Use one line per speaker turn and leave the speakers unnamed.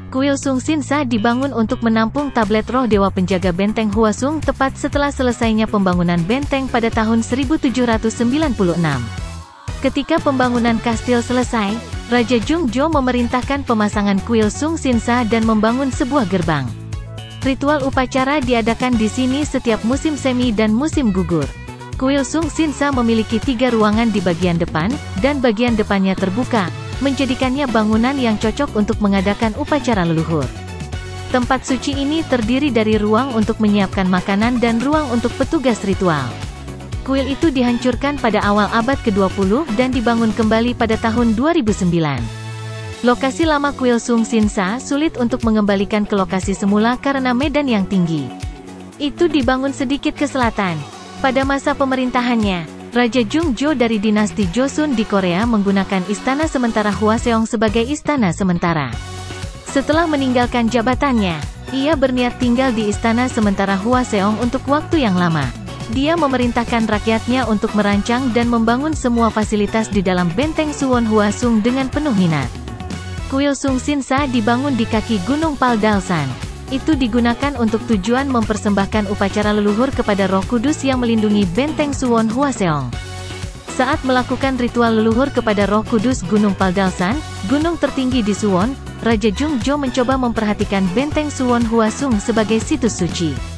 Kuil Sung Sinsa dibangun untuk menampung tablet roh dewa penjaga benteng Hwasong tepat setelah selesainya pembangunan benteng pada tahun 1796. Ketika pembangunan kastil selesai, Raja Jungjo memerintahkan pemasangan kuil Sung Sinsa dan membangun sebuah gerbang. Ritual upacara diadakan di sini setiap musim semi dan musim gugur. Kuil Sung Sinsa memiliki 3 ruangan di bagian depan, dan bagian depannya terbuka, menjadikannya bangunan yang cocok untuk mengadakan upacara leluhur. Tempat suci ini terdiri dari ruang untuk menyiapkan makanan dan ruang untuk petugas ritual. Kuil itu dihancurkan pada awal abad ke-20 dan dibangun kembali pada tahun 2009. Lokasi lama kuil Sung Sinsa sulit untuk mengembalikan ke lokasi semula karena medan yang tinggi. Itu dibangun sedikit ke selatan. Pada masa pemerintahannya, Raja Jungjo dari dinasti Joseon di Korea menggunakan istana sementara Hwaseong sebagai istana sementara. Setelah meninggalkan jabatannya, ia berniat tinggal di istana sementara Hwaseong untuk waktu yang lama. Dia memerintahkan rakyatnya untuk merancang dan membangun semua fasilitas di dalam benteng Suwon Hwasong dengan penuh minat. Kuil Sung Sinsa dibangun di kaki Gunung Paldalsan. Itu digunakan untuk tujuan mempersembahkan upacara leluhur kepada Roh Kudus yang melindungi benteng Suwon Hwaseong. Saat melakukan ritual leluhur kepada Roh Kudus Gunung Paldalsan, gunung tertinggi di Suwon, Raja Jungjo mencoba memperhatikan benteng Suwon Hwasong sebagai situs suci.